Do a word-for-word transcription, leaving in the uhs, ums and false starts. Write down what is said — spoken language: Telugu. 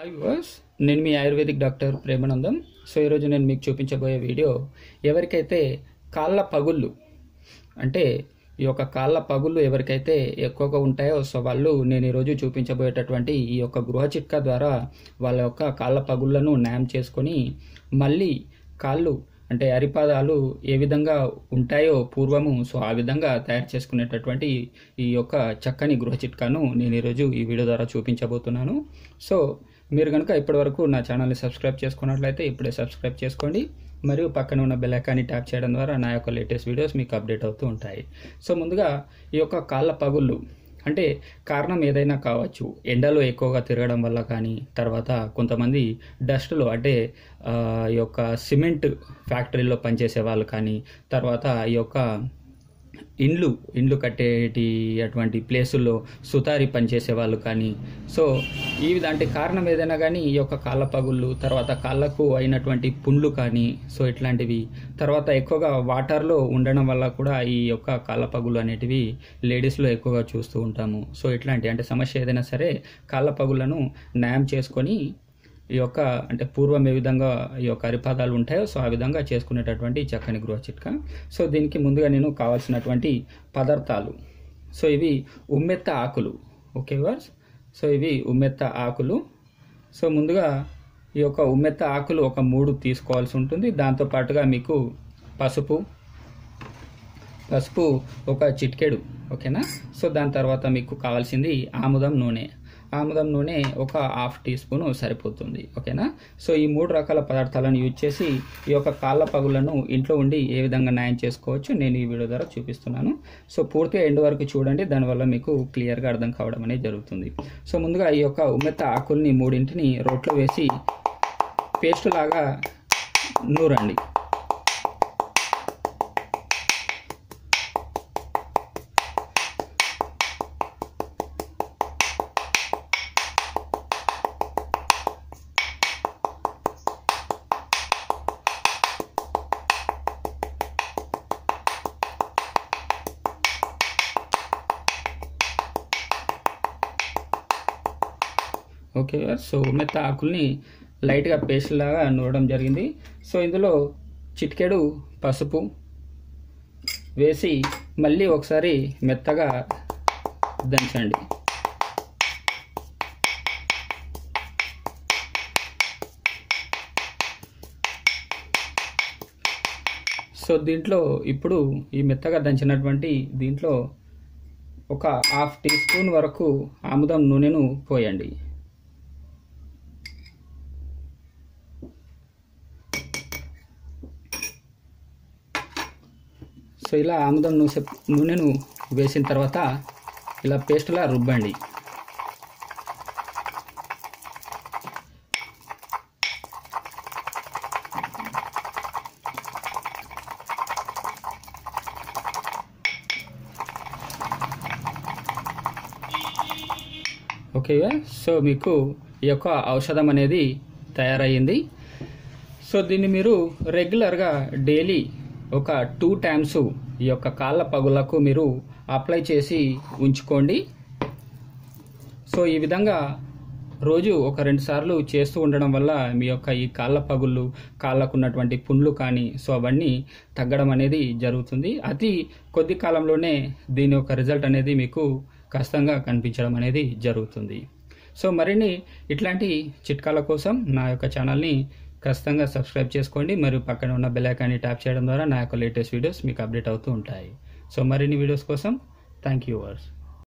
హాయ్ వ్యూవర్స్, నేను మీ ఆయుర్వేదిక్ డాక్టర్ ప్రేమానందం. సో ఈరోజు నేను మీకు చూపించబోయే వీడియో ఎవరికైతే కాళ్ళ పగుళ్ళు అంటే ఈ యొక్క కాళ్ళ పగుళ్ళు ఎవరికైతే ఎక్కువగా ఉంటాయో సో వాళ్ళు నేను ఈరోజు చూపించబోయేటటువంటి ఈ యొక్క గృహ చిట్కా ద్వారా వాళ్ళ యొక్క కాళ్ళ పగుళ్ళను నయం చేసుకొని మళ్ళీ కాళ్ళు అంటే అరిపాదాలు ఏ విధంగా ఉంటాయో పూర్వము సో ఆ విధంగా తయారు చేసుకునేటటువంటి ఈ యొక్క చక్కని గృహ చిట్కాను నేను ఈరోజు ఈ వీడియో ద్వారా చూపించబోతున్నాను. సో మీరు కనుక ఇప్పటివరకు నా ఛానల్ని సబ్స్క్రైబ్ చేసుకున్నట్లయితే ఇప్పుడే సబ్స్క్రైబ్ చేసుకోండి మరియు పక్కన ఉన్న బెల్ ఐకాన్ని ట్యాప్ చేయడం ద్వారా నా యొక్క లేటెస్ట్ వీడియోస్ మీకు అప్డేట్ అవుతూ ఉంటాయి. సో ముందుగా ఈ యొక్క కాళ్ళ పగుళ్ళు అంటే కారణం ఏదైనా కావచ్చు. ఎండలో ఎక్కువగా తిరగడం వల్ల కానీ, తర్వాత కొంతమంది డస్ట్లో అంటే ఈ యొక్క సిమెంట్ ఫ్యాక్టరీలో పనిచేసే వాళ్ళు కానీ, తర్వాత ఈ యొక్క ఇండ్లు ఇండ్లు కట్టేటి అటువంటి ప్లేసుల్లో సుతారి పనిచేసే వాళ్ళు కానీ, సో ఈ దాంట్లో కారణం ఏదైనా కానీ ఈ యొక్క కాళ్ళ పగుళ్ళు, తర్వాత కాళ్ళకు అయినటువంటి పుండ్లు కానీ సో ఇట్లాంటివి, తర్వాత ఎక్కువగా వాటర్లో ఉండడం వల్ల కూడా ఈ యొక్క కాళ్ళ పగుళ్ళు అనేటివి లేడీస్లో ఎక్కువగా చూస్తూ ఉంటాము. సో ఇట్లాంటి అంటే సమస్య ఏదైనా సరే కాళ్ళ పగుళ్ళను నయం చేసుకొని ఈ యొక్క అంటే పూర్వం ఏ విధంగా ఈ యొక్క అరిపాదాలు ఉంటాయో సో ఆ విధంగా చేసుకునేటటువంటి చక్కని గృహ చిట్కా. సో దీనికి ముందుగా నేను కావాల్సినటువంటి పదార్థాలు, సో ఇవి ఉమ్మెత్త ఆకులు. ఓకే వర్స్, సో ఇవి ఉమ్మెత్త ఆకులు. సో ముందుగా ఈ యొక్క ఉమ్మెత్త ఆకులు ఒక మూడు తీసుకోవాల్సి ఉంటుంది. దాంతోపాటుగా మీకు పసుపు పసుపు ఒక చిటికెడు, ఓకేనా. సో దాని తర్వాత మీకు కావాల్సింది ఆముదం నూనె. ఆముదం నూనె ఒక హాఫ్ టీ స్పూన్ సరిపోతుంది, ఓకేనా. సో ఈ మూడు రకాల పదార్థాలను యూజ్ చేసి ఈ యొక్క కాళ్ళ పగులను ఇంట్లో ఉండి ఏ విధంగా నయం చేసుకోవచ్చు నేను ఈ వీడియో ద్వారా చూపిస్తున్నాను. సో పూర్తిగా ఎండ్ వరకు చూడండి, దానివల్ల మీకు క్లియర్గా అర్థం కావడం అనేది జరుగుతుంది. సో ముందుగా ఈ యొక్క ఉమ్మెత్త ఆకుల్ని మూడింటిని రోట్లో వేసి పేస్ట్ లాగా నూరండి. ఓకే, సో మెత్త ఆకుల్ని లైట్గా పేస్ట్ లాగా నూరడం జరిగింది. సో ఇందులో చిటికెడు పసుపు వేసి మళ్ళీ ఒకసారి మెత్తగా దంచండి. సో దీంట్లో ఇప్పుడు ఈ మెత్తగా దంచినటువంటి దీంట్లో ఒక హాఫ్ టీ స్పూన్ వరకు ఆముదం నూనెను పోయండి. సో ఇలా ఆముదం నూనె నూనెను వేసిన తర్వాత ఇలా పేస్ట్లా రుబ్బండి. ఓకే, సో మీకు ఈ యొక్క ఔషధం అనేది తయారయ్యింది. సో దీన్ని మీరు రెగ్యులర్గా డైలీ ఒక టూ టైమ్స్ ఈ యొక్క కాళ్ళ పగులకు మీరు అప్లై చేసి ఉంచుకోండి. సో ఈ విధంగా రోజు ఒక రెండు సార్లు చేస్తూ ఉండడం వల్ల మీ యొక్క ఈ కాళ్ళ పగుళ్ళు, కాళ్ళకు ఉన్నటువంటి పుండ్లు కానీ సో అవన్నీ తగ్గడం అనేది జరుగుతుంది. అతి కొద్ది కాలంలోనే దీని యొక్క రిజల్ట్ అనేది మీకు ఖచ్చితంగా కనిపించడం అనేది జరుగుతుంది. సో మరిన్ని ఇట్లాంటి చిట్కాల కోసం నా యొక్క ఛానల్ని ఖచ్చితంగా సబ్స్క్రైబ్ చేసుకోండి మరియు పక్కన ఉన్న బెల్ ఐకాన్ని ట్యాప్ చేయడం ద్వారా నా యొక్క లేటెస్ట్ వీడియోస్ మీకు అప్డేట్ అవుతూ ఉంటాయి. సో మరిన్ని వీడియోస్ కోసం థ్యాంక్ యూ వర్స్.